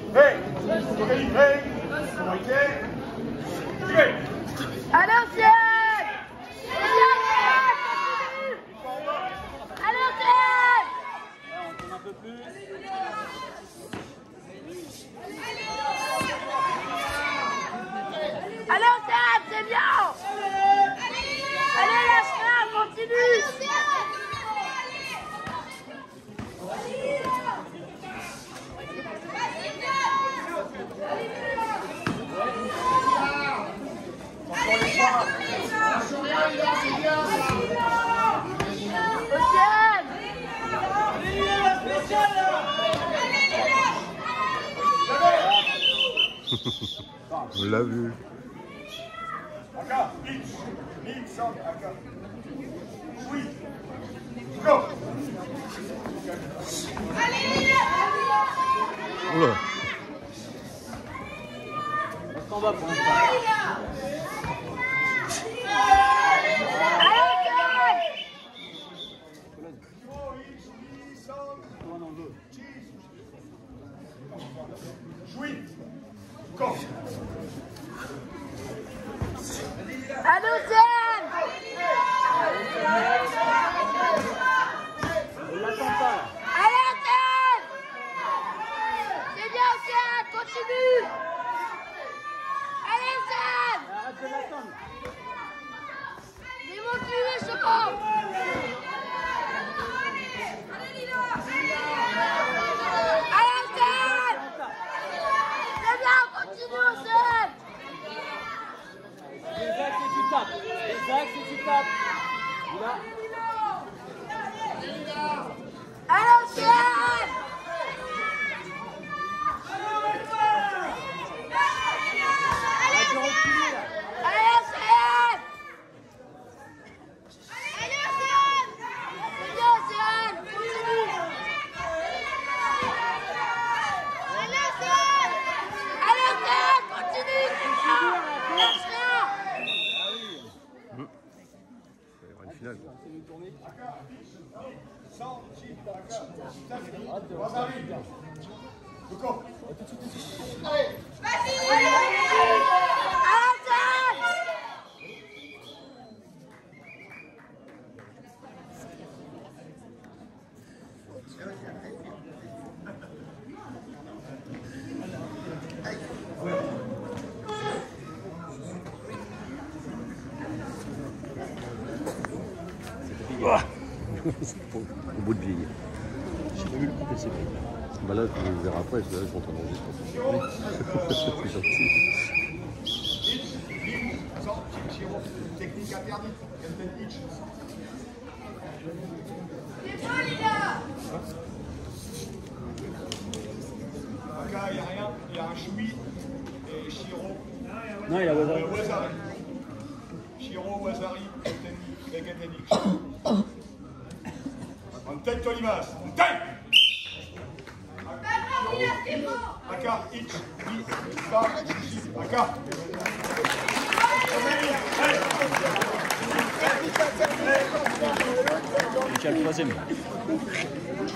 À l'ancienne! À l'ancienne! On tourne un peu plus. À l'ancienne, c'est bien! Allez, lâche-la, continue! On l'a vu. Aka, X, Aka. Oui. Go. Oula. On s'en va pour l'instant. Go. À l'ancienne! On l'attend pas. À l'ancienne! C'est bien, ancienne, continue! À l'ancienne! Arrête de l'attendre. Démonte-lui, Choco! À l'ancienne! C'est bien, continue, ancienne! Les axes et tu tapes. Les axes et tu tapes. Là. À l'ancienne! Arrête de reculer là. À l'ancienne! Allez, Océane! C'est bien, Océane! Continue! Allez, Océane! Allez, Océane! Continue! C'est bien! Lâche rien! Il va y avoir une finale. C'est une tournée. Go. Au bout de vie. J'ai pas vu le coup passer. Bah là, tu le verras après, c'est là qu'on t'en enregistre. C'est gentil. Technique interdite. Aka, il n'y a rien. Il y a un Choui et Shiro. Non, il a Wazari. Wazari. Shiro, Wazari, Megatenic. On tête Tolimas. On tête. Aka, Itch, Bi, Ba, Chichi, Aka. Il y a le troisième.